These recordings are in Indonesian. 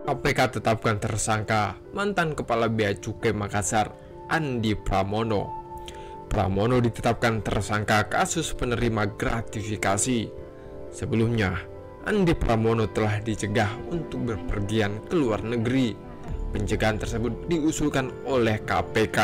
KPK tetapkan tersangka mantan Kepala Bea Cukai Makassar, Andi Pramono. Pramono ditetapkan tersangka kasus penerima gratifikasi. Sebelumnya, Andi Pramono telah dicegah untuk berpergian ke luar negeri. Pencegahan tersebut diusulkan oleh KPK.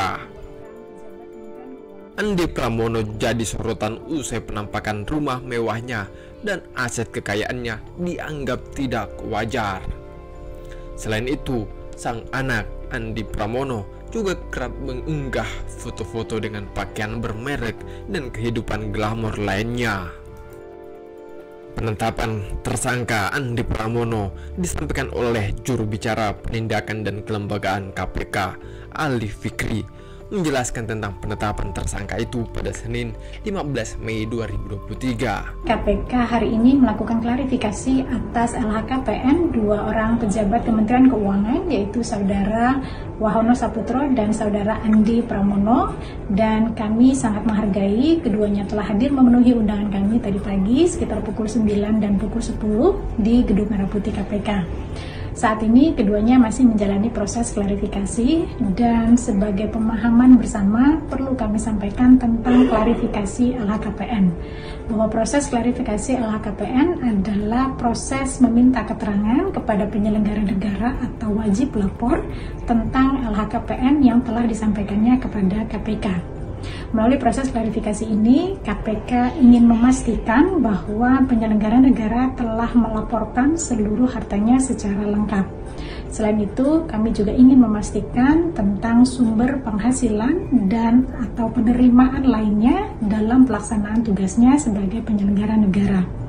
Andi Pramono jadi sorotan usai penampakan rumah mewahnya dan aset kekayaannya dianggap tidak wajar. Selain itu, sang anak Andi Pramono juga kerap mengunggah foto-foto dengan pakaian bermerek dan kehidupan glamor lainnya. Penetapan tersangka Andi Pramono disampaikan oleh juru bicara penindakan dan kelembagaan KPK, Ali Fikri, menjelaskan tentang penetapan tersangka itu pada Senin 15 Mei 2023. KPK hari ini melakukan klarifikasi atas LHKPN dua orang pejabat Kementerian Keuangan, yaitu Saudara Wahono Saputro dan Saudara Andi Pramono, dan kami sangat menghargai keduanya telah hadir memenuhi undangan kami tadi pagi sekitar pukul 9 dan pukul 10 di Gedung Merah Putih KPK. Saat ini keduanya masih menjalani proses klarifikasi, dan sebagai pemahaman bersama perlu kami sampaikan tentang klarifikasi LHKPN, bahwa proses klarifikasi LHKPN adalah proses meminta keterangan kepada penyelenggara negara atau wajib lapor tentang LHKPN yang telah disampaikannya kepada KPK. Melalui proses klarifikasi ini, KPK ingin memastikan bahwa penyelenggara negara telah melaporkan seluruh hartanya secara lengkap. Selain itu, kami juga ingin memastikan tentang sumber penghasilan dan atau penerimaan lainnya dalam pelaksanaan tugasnya sebagai penyelenggara negara.